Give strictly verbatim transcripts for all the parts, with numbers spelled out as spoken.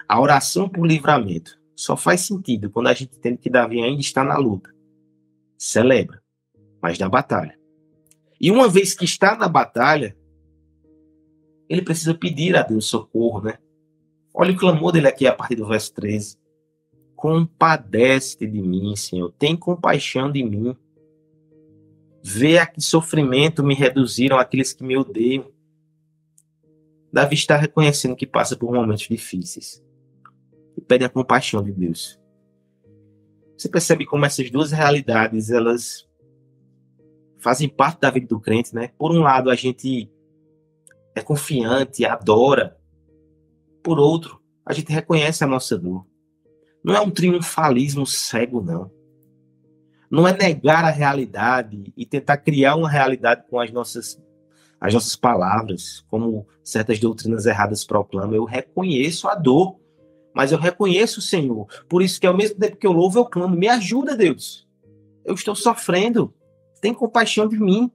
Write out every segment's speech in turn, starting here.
A oração por livramento só faz sentido quando a gente entende que Davi ainda está na luta. Celebra, mas na batalha. E uma vez que está na batalha, ele precisa pedir a Deus socorro, né? Olha o clamor dele aqui a partir do verso treze. Compadece-te de mim, Senhor. Tem compaixão de mim. Vê a que sofrimento me reduziram aqueles que me odeiam. Davi está reconhecendo que passa por momentos difíceis. E pede a compaixão de Deus. Você percebe como essas duas realidades, elas fazem parte da vida do crente, né? Por um lado, a gente é confiante, adora. Por outro, a gente reconhece a nossa dor. Não é um triunfalismo cego, não. Não é negar a realidade e tentar criar uma realidade com as nossas, as nossas palavras, como certas doutrinas erradas proclamam. Eu reconheço a dor, mas eu reconheço o Senhor. Por isso que ao mesmo tempo que eu louvo, eu clamo. Me ajuda, Deus. Eu estou sofrendo. Tem compaixão de mim.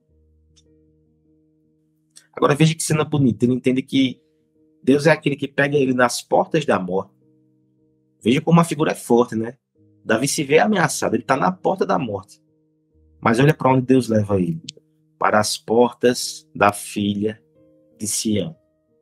Agora veja que cena bonita. Ele entende que Deus é aquele que pega ele nas portas da morte. Veja como a figura é forte, né? Davi se vê ameaçado, ele está na porta da morte. Mas olha para onde Deus leva ele. Para as portas da filha de Sião.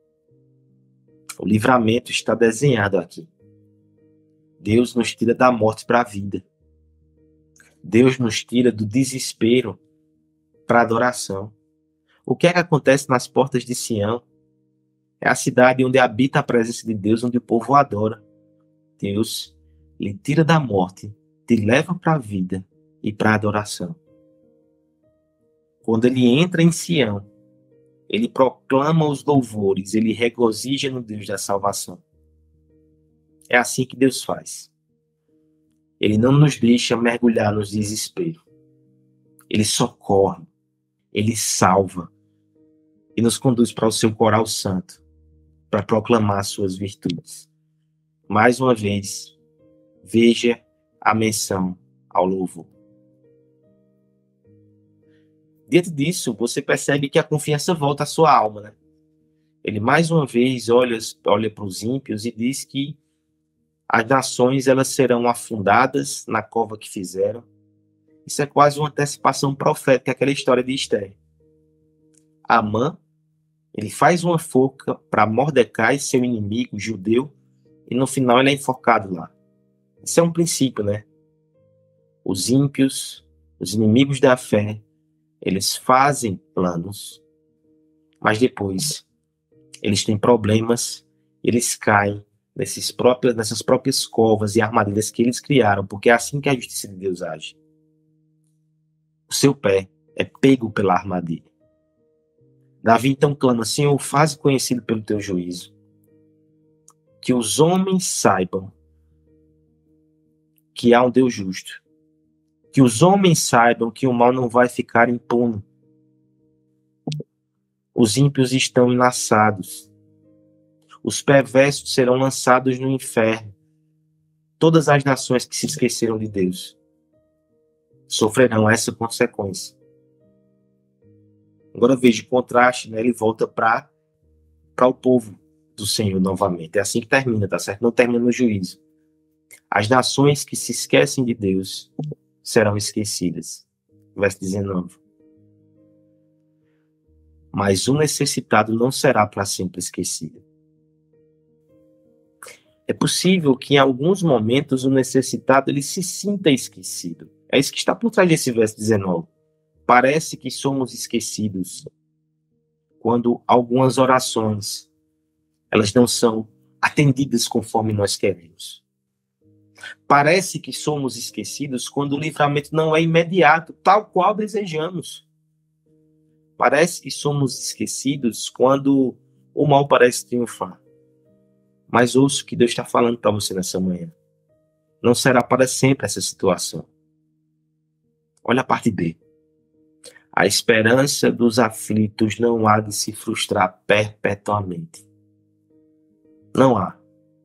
O livramento está desenhado aqui. Deus nos tira da morte para a vida. Deus nos tira do desespero para a adoração. O que é que acontece nas portas de Sião? É a cidade onde habita a presença de Deus, onde o povo adora. Deus lhe tira da morte, te leva para a vida e para a adoração. Quando ele entra em Sião, ele proclama os louvores, ele regozija no Deus da salvação. É assim que Deus faz. Ele não nos deixa mergulhar no desespero. Ele socorre, ele salva e nos conduz para o seu coral santo, para proclamar suas virtudes. Mais uma vez, veja a menção ao louvor. Diante disso, você percebe que a confiança volta à sua alma, né? Ele mais uma vez olha, olha para os ímpios e diz que as nações elas serão afundadas na cova que fizeram. Isso é quase uma antecipação profética, aquela história de Esther. Amã, ele faz uma forca para Mordecai, seu inimigo judeu, e no final ele é enforcado lá. Isso é um princípio, né? Os ímpios, os inimigos da fé, eles fazem planos, mas depois eles têm problemas, eles caem nesses próprios, nessas próprias covas e armadilhas que eles criaram, porque é assim que a justiça de Deus age. O seu pé é pego pela armadilha. Davi então clama: Senhor, faze conhecido pelo teu juízo, que os homens saibam que há um Deus justo, que os homens saibam que o mal não vai ficar impune. Os ímpios estão enlaçados, os perversos serão lançados no inferno. Todas as nações que se esqueceram de Deus sofrerão essa consequência. Agora veja o contraste, né? Ele volta para para o povo do Senhor novamente. É assim que termina, tá certo? Não termina no juízo. As nações que se esquecem de Deus serão esquecidas. Verso dezenove. Mas o necessitado não será para sempre esquecido. É possível que em alguns momentos o necessitado ele se sinta esquecido. É isso que está por trás desse verso dezenove. Parece que somos esquecidos quando algumas orações elas não são atendidas conforme nós queremos. Parece que somos esquecidos quando o livramento não é imediato, tal qual desejamos. Parece que somos esquecidos quando o mal parece triunfar. Mas ouça o que Deus está falando para você nessa manhã. Não será para sempre essa situação. Olha a parte B. A esperança dos aflitos não há de se frustrar perpetuamente. Não há.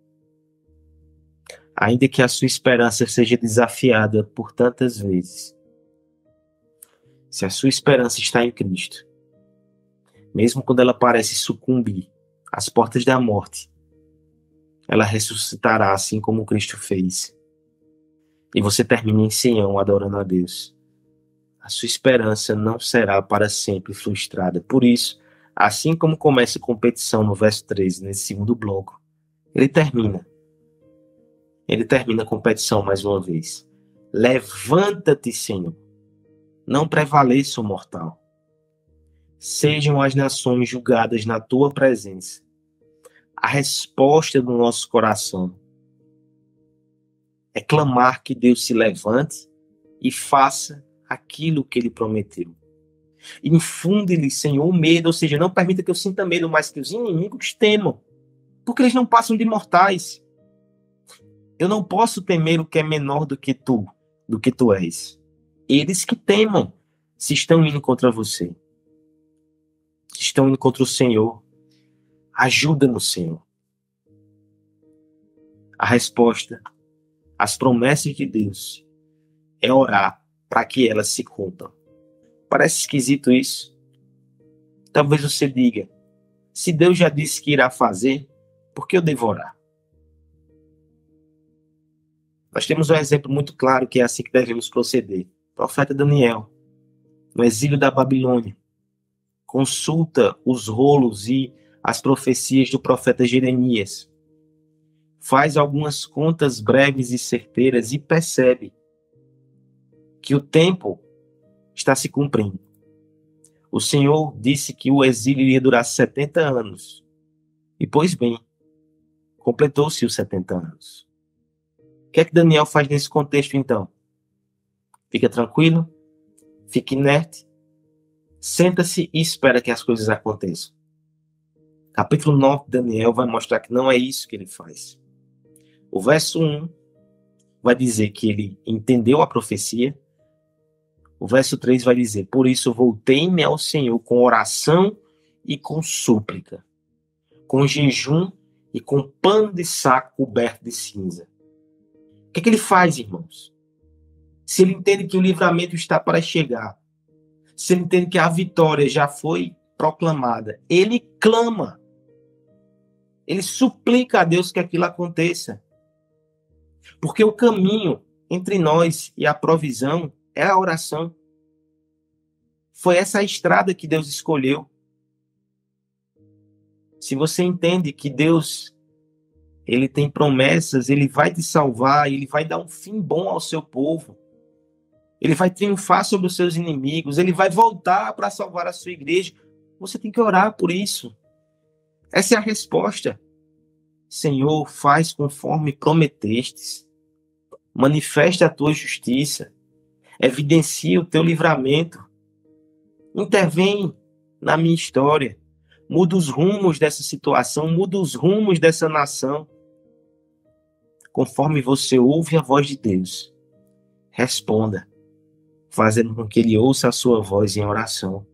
Ainda que a sua esperança seja desafiada por tantas vezes, se a sua esperança está em Cristo, mesmo quando ela parece sucumbir às portas da morte, ela ressuscitará assim como Cristo fez. E você termina em Sião adorando a Deus. A sua esperança não será para sempre frustrada. Por isso, assim como começa a competição no verso treze, nesse segundo bloco, ele termina. Ele termina a competição mais uma vez. Levanta-te, Senhor. Não prevaleça o mortal. Sejam as nações julgadas na tua presença. A resposta do nosso coração é clamar que Deus se levante e faça aquilo que ele prometeu. Infunde-lhe, Senhor, o medo, ou seja, não permita que eu sinta medo, mas que os inimigos temam, porque eles não passam de mortais. Eu não posso temer o que é menor do que tu, do que tu és. Eles que temam, se estão indo contra você, se estão indo contra o Senhor, ajuda-nos, Senhor. A resposta às promessas de Deus é orar para que elas se cumpram. Parece esquisito isso? Talvez você diga, se Deus já disse que irá fazer, por que eu devo orar? Nós temos um exemplo muito claro que é assim que devemos proceder. O profeta Daniel, no exílio da Babilônia, consulta os rolos e as profecias do profeta Jeremias, faz algumas contas breves e certeiras e percebe que o tempo está se cumprindo. O Senhor disse que o exílio iria durar setenta anos. E, pois bem, completou-se os setenta anos. O que é que Daniel faz nesse contexto, então? Fica tranquilo, fica inerte, senta-se e espera que as coisas aconteçam. Capítulo nove de Daniel vai mostrar que não é isso que ele faz. O verso um vai dizer que ele entendeu a profecia. O verso três vai dizer, por isso voltei-me ao Senhor com oração e com súplica, com jejum e com pano de saco coberto de cinza. O que é que ele faz, irmãos? Se ele entende que o livramento está para chegar, se ele entende que a vitória já foi proclamada, ele clama, ele suplica a Deus que aquilo aconteça. Porque o caminho entre nós e a provisão é a oração. Foi essa a estrada que Deus escolheu. Se você entende que Deus, ele tem promessas, ele vai te salvar, ele vai dar um fim bom ao seu povo, ele vai triunfar sobre os seus inimigos, ele vai voltar para salvar a sua igreja, você tem que orar por isso. Essa é a resposta. Senhor, faz conforme prometestes, manifesta a tua justiça, evidencia o teu livramento, intervém na minha história, muda os rumos dessa situação, muda os rumos dessa nação. Conforme você ouve a voz de Deus, responda, fazendo com que ele ouça a sua voz em oração.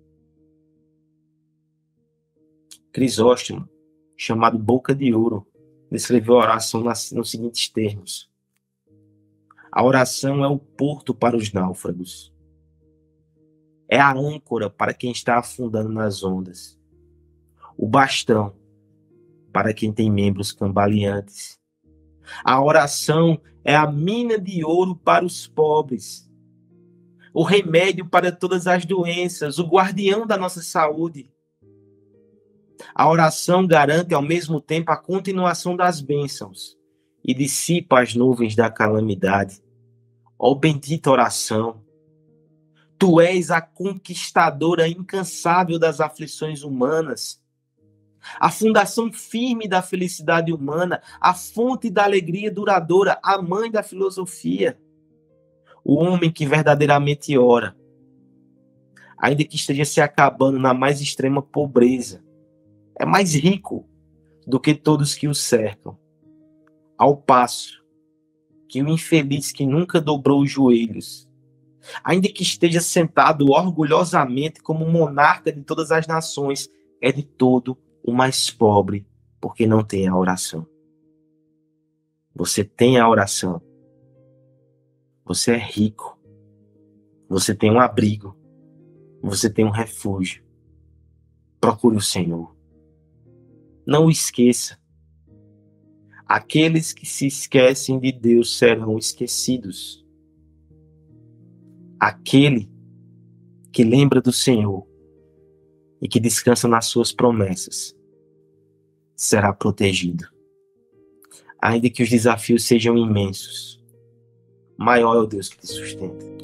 Crisóstomo, chamado Boca de Ouro, descreveu a oração nos seguintes termos: a oração é o porto para os náufragos, é a âncora para quem está afundando nas ondas, o bastão para quem tem membros cambaleantes. A oração é a mina de ouro para os pobres, o remédio para todas as doenças, o guardião da nossa saúde. A oração garante ao mesmo tempo a continuação das bênçãos e dissipa as nuvens da calamidade. Ó bendita oração! Tu és a conquistadora incansável das aflições humanas, a fundação firme da felicidade humana, a fonte da alegria duradoura, a mãe da filosofia. O homem que verdadeiramente ora, ainda que esteja se acabando na mais extrema pobreza, é mais rico do que todos que o cercam. Ao passo que o infeliz que nunca dobrou os joelhos, ainda que esteja sentado orgulhosamente como monarca de todas as nações, é de todo o mais pobre, porque não tem a oração. Você tem a oração. Você é rico. Você tem um abrigo. Você tem um refúgio. Procure o Senhor. Não o esqueça. Aqueles que se esquecem de Deus serão esquecidos. Aquele que lembra do Senhor e que descansa nas suas promessas será protegido. Ainda que os desafios sejam imensos, maior é o Deus que te sustenta.